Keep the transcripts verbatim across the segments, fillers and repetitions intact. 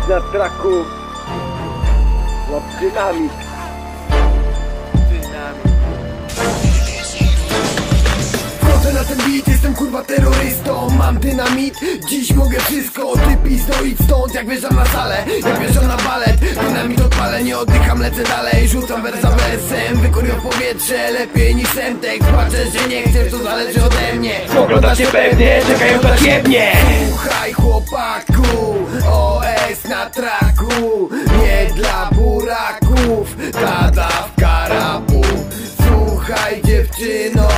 na traku. Łap dynamit. Wchodzę na ten beat, jestem kurwa terrorystą. Mam dynamit, dziś mogę wszystko. Ty pizdo idź stąd, jak wjeżdżam na salę, jak wjeżdżam na balet. Dynamit odpalę, nie oddycham, lecę dalej. Rzucam wers za wersem, wykuruję w powietrze. Lepiej niż semtek, patrzę, że nie chcesz, to zależy ode mnie. Oglądasz się pewnie, czekają na ciebie. Słuchaj chłopaku, O S na traku. Nie dla buraków, ta dawka rapu. Słuchaj dziewczyno,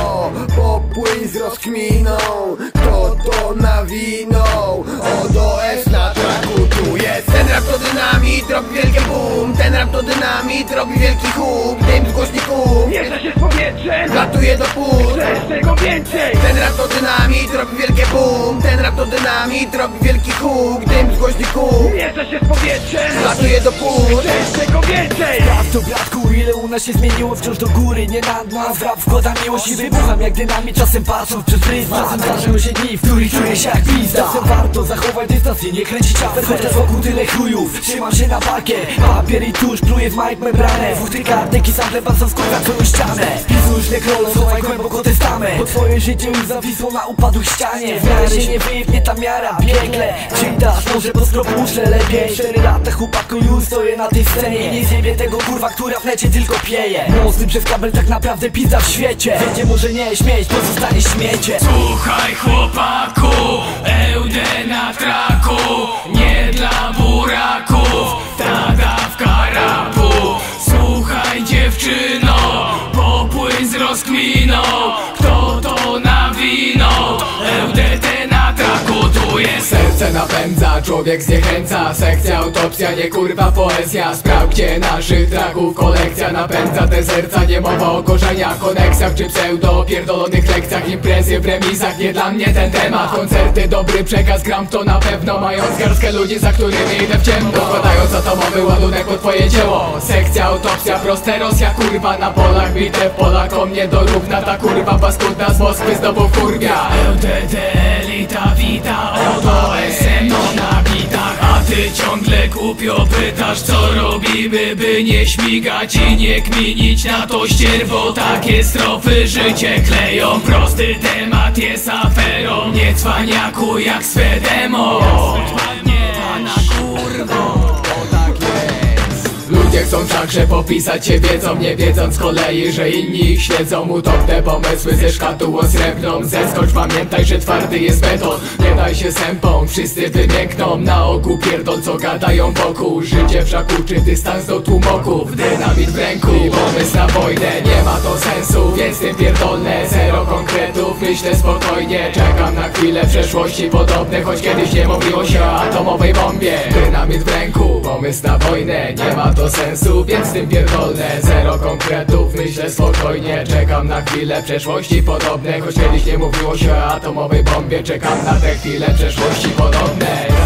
popłyń z rozkminą. Kto to nawinął? Od O S na traku tu jest. Ten rap to dynamit, robi wielkie boom. Ten rap to dynamit, robi wielki huk. Dym z głośników, Jeżdżę się z powietrzem, latuje do pól. chcesz tego więcej. Ten rap to dynamit, robi wielkie boom. Ten rap to dynamit, robi wielki huk. Dym z głośników, Jeżdżę się z powietrzem, latuje do pól. chcesz tego więcej. Brat to bratku, ile u nas się zmieniło wciąż do góry. Nie na nas rap wkłada miłość i wybucham jak dynamit. Czasem patrząc przez pryzmat, czasem zdarzają się dni, w których czuję się jak pizda. Czasem warto zachować dystans i nie kręcić czasem. Chociaż wokół tyle chujów, trzymam się na bakie. Papier i tusz, pluję w mic membranę. Fuchty kartek i sample patrzą skurwa twoją ścianę. Pizusz nekrolog, schowaj głęboko testament. Bo twoje życie już zawisło na upadłych ścianie. W miarę się nie wyjebnie ta miara, biegle czytasz, może po skropu uszle lepiej. Cztery lata chłopaku już stoję na tej scenie. I nie zjebie tego kurwa, która w necie tylko pieje. Mocny przez kabel tak naprawdę pizza w świecie. Będzie może nie śmieć, pozostanie śmiecie. Słuchaj chłopaku, E U D na traku. Nie dla buraków, ta dawka rapu. Słuchaj dziewczyno, popłyń z rozkminą. Kto to nawinął? E U D T na traku tu jest. Serce napędza, człowiek zniechęca. Sekcja autopsja, nie kurwa poezja. Sprawdźcie naszych traków, kolekcja napędza te serca. Nie mowa o korzeniach, koneksjach czy pseudo pierdolonych lekcjach. Imprezy w remizach, nie dla mnie ten temat. Koncerty, dobry przekaz, gram to na pewno. Mając garstkę ludzi, za którymi idę w ciemno. Podkładając atomowy ładunek pod twoje dzieło. Sekcja autopsja, proste Rosja kurwa na polach. Bitew Polakom nie dorówna. Ta kurwa paskudna z Moskwy znowu kurwia. E U D T elita wita, oto S M no na bitach. A ty ciągle głupio pytasz, co robimy, by nie śmigać i nie kminić na to ścierwo. Takie strofy życie kleją. Prosty temat jest aferą, nie cwaniaku jak swe demo. Pana kurwo. Ludzie chcą wszakże popisać się wiedzą, nie wiedząc z kolei, że inni ich śledzą. Utopne pomysły ze szkatułą srebrną. Zeskocz, pamiętaj, że twardy jest beton. Nie daj się sępom, wszyscy wymiękną. Na ogół pierdol, co gadają wokół. Życie wszak uczy dystans do tłumoków. Dynamit w ręku i pomysł na wojnę. Nie ma to sensu, więc tym pierdolne. Zero konkretów, myślę spokojnie. Czekam na chwilę przeszłości podobne. Choć kiedyś nie mówiło się o atomowej bombie. Dynamit w ręku, pomysł na wojnę. Nie ma to sensu, więc tym pierdolne. Zero konkretów, myślę spokojnie. Czekam na chwilę przeszłości podobne. Choć kiedyś nie mówiło się o atomowej bombie. Czekam na te chwile przeszłości podobne.